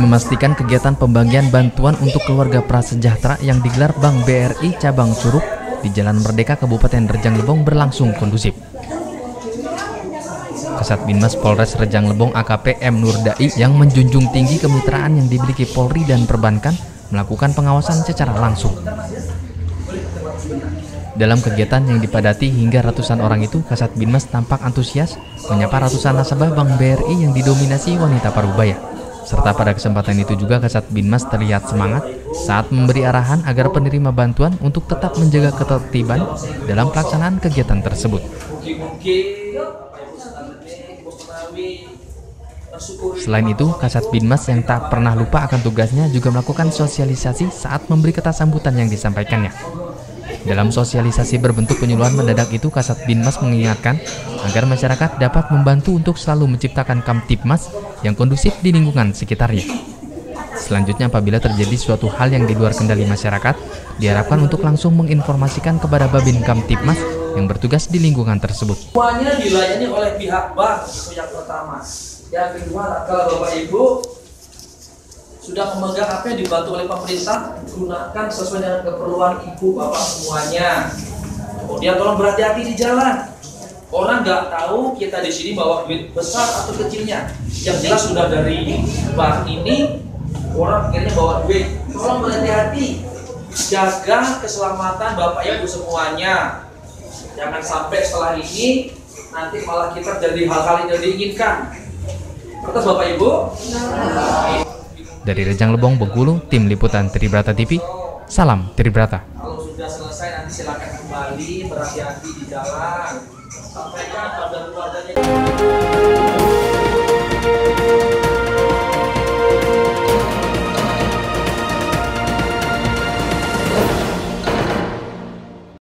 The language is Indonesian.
memastikan kegiatan pembagian bantuan untuk keluarga prasejahtera yang digelar Bank BRI Cabang Curug di Jalan Merdeka Kabupaten Rejang Lebong berlangsung kondusif. Kasat Binmas Polres Rejang Lebong AKP M. Nurdai yang menjunjung tinggi kemitraan yang dimiliki Polri dan perbankan melakukan pengawasan secara langsung. Dalam kegiatan yang dipadati hingga ratusan orang itu, Kasat Binmas tampak antusias menyapa ratusan nasabah Bank BRI yang didominasi wanita parubaya. Serta pada kesempatan itu juga Kasat Binmas terlihat semangat saat memberi arahan agar penerima bantuan untuk tetap menjaga ketertiban dalam pelaksanaan kegiatan tersebut. Selain itu, Kasat Binmas yang tak pernah lupa akan tugasnya juga melakukan sosialisasi saat memberi kata sambutan yang disampaikannya. Dalam sosialisasi berbentuk penyuluhan mendadak itu, Kasat Binmas mengingatkan agar masyarakat dapat membantu untuk selalu menciptakan Kamtibmas yang kondusif di lingkungan sekitarnya. Selanjutnya, apabila terjadi suatu hal yang di luar kendali masyarakat, diharapkan untuk langsung menginformasikan kepada Babin Kamtibmas yang bertugas di lingkungan tersebut. Semuanya dilayani oleh pihak bank, itu yang pertama. Yang kedua, kalau Bapak Ibu sudah memegang apa yang dibantu oleh pemerintah, gunakan sesuai dengan keperluan ibu bapak semuanya. Kemudian tolong berhati-hati di jalan. Orang nggak tahu kita di sini bawa duit besar atau kecilnya. Yang jelas sudah dari bank ini orang akhirnya bawa duit. Tolong berhati-hati, jaga keselamatan bapak ibu semuanya. Jangan sampai setelah ini nanti malah kita jadi hal-hal yang tidak diinginkan. Terus Bapak Ibu. Dari Rejang Lebong, Bengkulu, Tim Liputan Tribrata TV, salam Tribrata. Kalau sudah selesai nanti silakan kembali, berhati-hati di jalan. Sampaikan pada keluarganya.